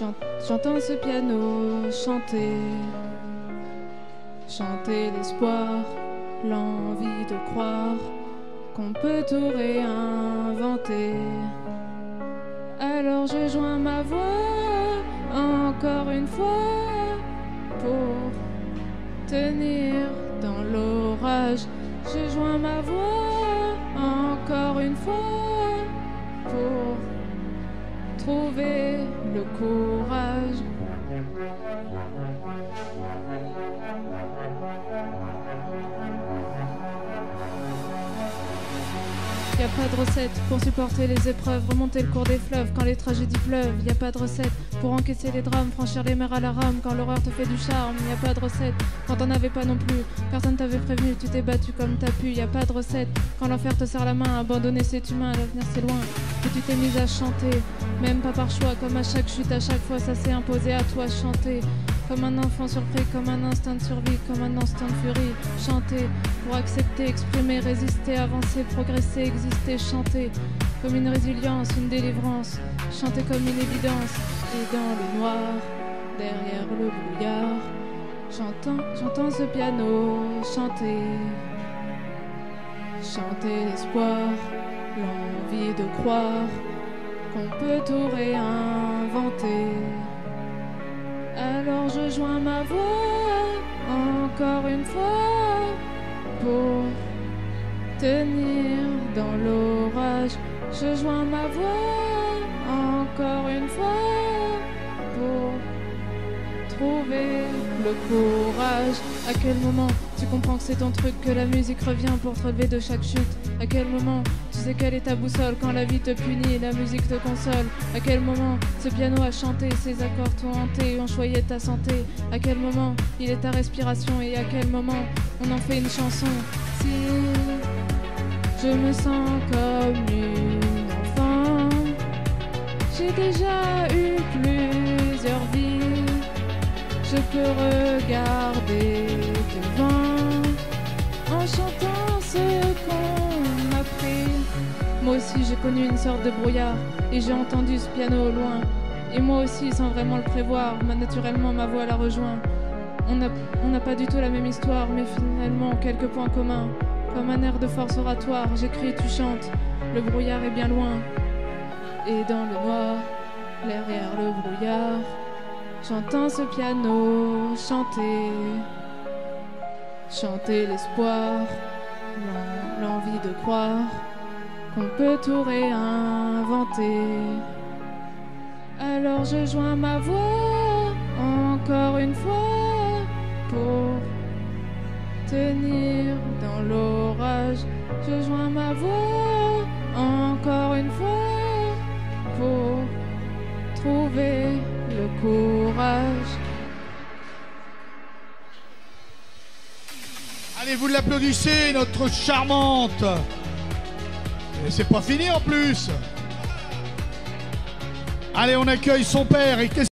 J'entends ce piano chanter, chanter l'espoir, l'envie de croire qu'on peut tout réinventer. Alors je joins ma voix encore une fois pour tenir dans l'orage. Je joins ma voix encore une fois pour trouver le courage. Y a pas de recette pour supporter les épreuves, remonter le cours des fleuves quand les tragédies pleuvent. Y a pas de recette pour encaisser les drames, franchir les mers à la rame quand l'horreur te fait du charme. Y a pas de recette quand t'en avais pas non plus, personne t'avait prévenu, tu t'es battu comme t'as pu. Y a pas de recette quand l'enfer te serre la main, abandonner c'est humain, l'avenir c'est loin. Que tu t'es mise à chanter, même pas par choix, comme à chaque chute, à chaque fois ça s'est imposé à toi. Chanter comme un enfant surpris, comme un instinct de survie, comme un instinct de furie. Chanter pour accepter, exprimer, résister, avancer, progresser, exister. Chanter comme une résilience, une délivrance. Chanter comme une évidence. Et dans le noir, derrière le brouillard, j'entends ce piano chanter. Chanter l'espoir, l'envie de croire qu'on peut tout réinventer. Alors je joins ma voix encore une fois pour tenir dans l'orage. Je joins ma voix encore une fois pour trouver le courage. À quel moment tu comprends que c'est ton truc, que la musique revient pour te relever de chaque chute? À quel moment tu sais quelle est ta boussole quand la vie te punit et la musique te console? À quel moment ce piano a chanté, ses accords t'ont hanté, ont choyé ta santé? À quel moment il est ta respiration et à quel moment on en fait une chanson? Si je me sens comme une enfant, j'ai déjà eu plusieurs vies, je peux regarder devant en chantant ce qu'on m'a pris. Moi aussi j'ai connu une sorte de brouillard et j'ai entendu ce piano au loin. Et moi aussi sans vraiment le prévoir, naturellement ma voix la rejoint. On n'a pas du tout la même histoire, mais finalement quelques points communs. Comme un air de force oratoire, j'écris, tu chantes, le brouillard est bien loin. Et dans le noir, derrière le brouillard, j'entends ce piano chanter. Chanter l'espoir, l'envie de croire qu'on peut tout réinventer. Alors je joins ma voix encore une fois pour tenir dans l'orage. Je joins ma voix encore une fois pour trouver le courage. Allez, vous l'applaudissez, notre charmante. Et c'est pas fini en plus. Allez, on accueille son père. Et qu'est-ce